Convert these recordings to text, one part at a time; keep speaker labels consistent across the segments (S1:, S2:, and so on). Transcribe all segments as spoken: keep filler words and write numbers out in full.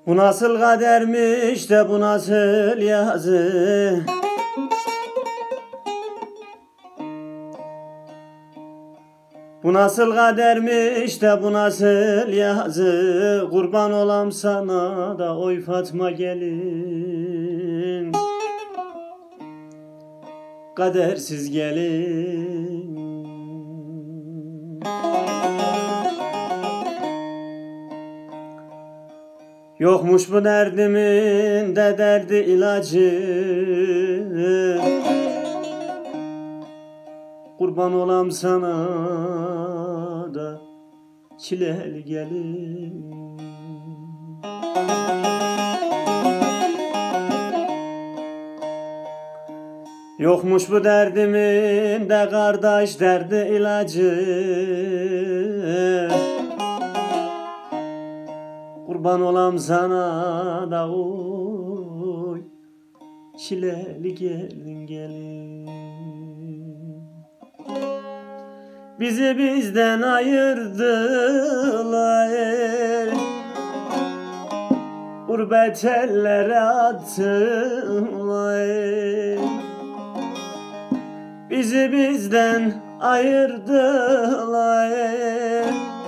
S1: Bu nasıl kadermiş de bu nasıl yazı? Bu nasıl kadermiş de bu nasıl yazı? Kurban olam sana da oy Fatma gelin, kadersiz gelin. Yokmuş bu derdimin de derdi ilacı. Kurban olam sana da çileli gelin. Yokmuş bu derdimin de kardeş derdi ilacı. Kurban olam sana da oy çileli gelin gelin. Bizi bizden ayırdılar, gurbet ellere attılar. Bizi bizden ayırdılar,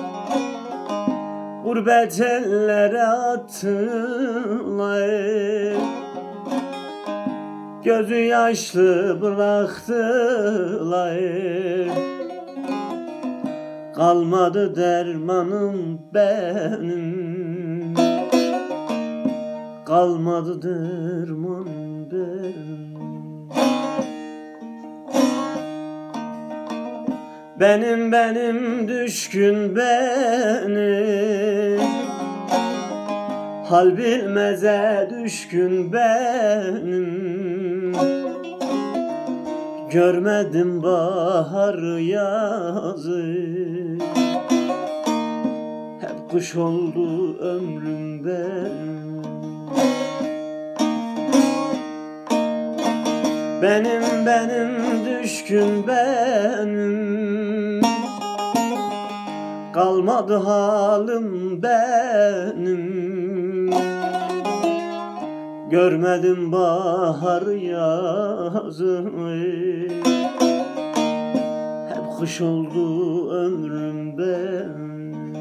S1: gurbet ellere attılar. Gözü yaşlı bıraktılar, kalmadı dermanım benim, kalmadı dermanım benim. Benim benim düşkün benim, hal bilmeze düşkün benim. Görmedim bahar yazı, hep kış oldu ömrüm benim. Benim benim düşkün benim, kalmadı halim benim. Görmedim bahar yazı, hep kış oldu ömrüm benim.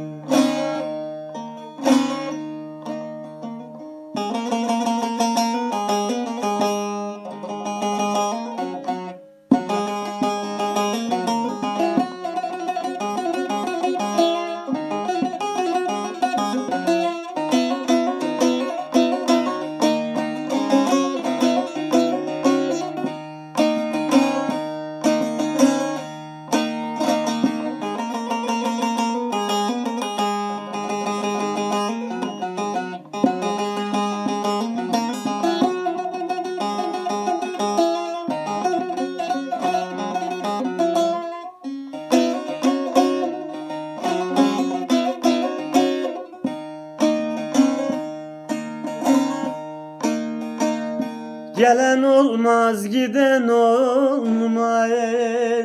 S1: Gelen olmaz giden olmaz,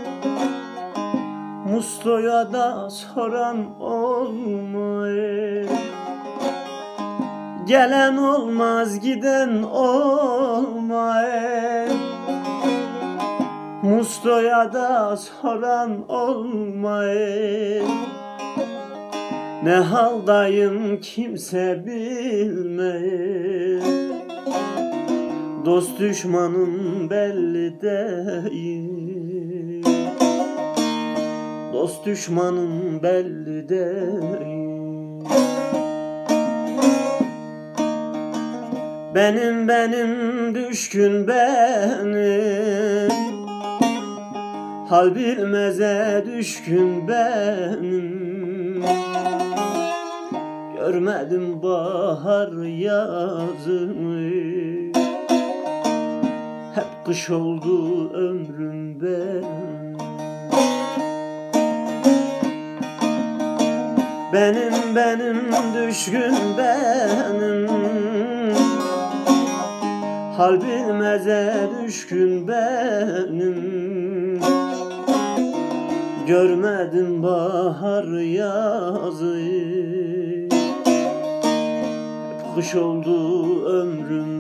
S1: Musto'ya da soran olmaz. Gelen olmaz giden olmaz, Musto'ya da soran olmaz. Ne haldayım kimse bilmez, dost düşmanım belli değil, dost düşmanım belli değil. Benim benim düşkün benim, hal bilmeze düşkün benim. Görmedim bahar yazını, hep kış oldu ömrüm benim. Benim benim düşkün benim, hal bilmeze düşkün benim. Görmedim bahar yazı, hep kış oldu ömrüm